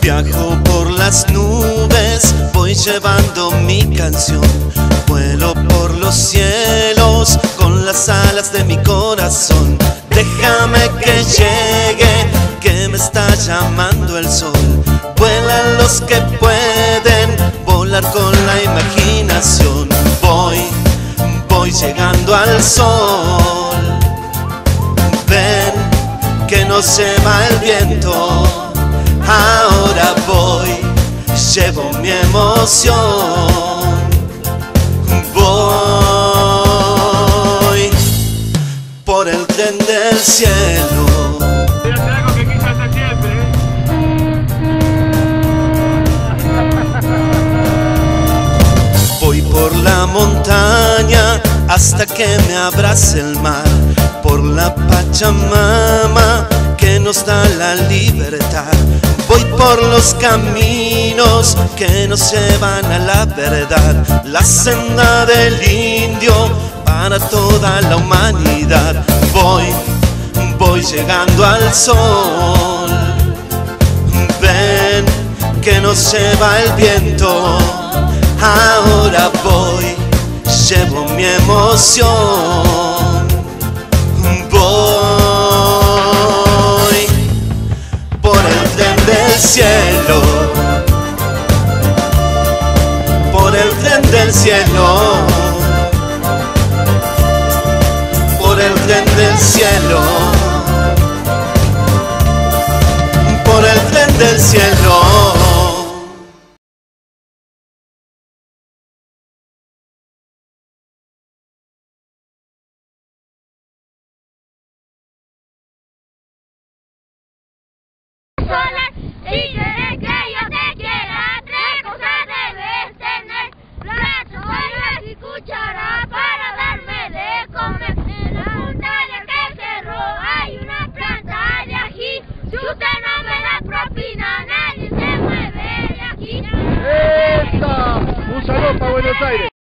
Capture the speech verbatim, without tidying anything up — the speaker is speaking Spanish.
Viajo por las nubes, voy llevando mi canción. Vuelo por los cielos con las alas de mi corazón. Déjame que llegue, que me está llamando el sol. Vuelan los que pueden volar con la imaginación. Voy, voy llegando al sol. Ven, que no se va el viento. Ahora voy, llevo mi emoción. Voy por el tren del cielo. Voy a hacer algo que quise hacer siempre, ¿eh? Voy por la montaña hasta que me abrace el mar. Por la Pachamama que nos da la libertad. Voy por los caminos que nos llevan a la verdad. La senda del indio para toda la humanidad. Voy, voy llegando al sol. Ven, que nos lleva el viento. Ahora voy, llevo mi emoción. Voy por el tren del cielo, por el tren del cielo, por el tren del cielo, por el tren del cielo. Solas, si quieres que yo te quiera, tres cosas debes tener: plato, ollas y cuchara para darme de comer. En la punta de aquel cerro hay una planta de ají. Si usted no me da propina, nadie se mueve de aquí. ¡Esta! Un saludo para Buenos Aires.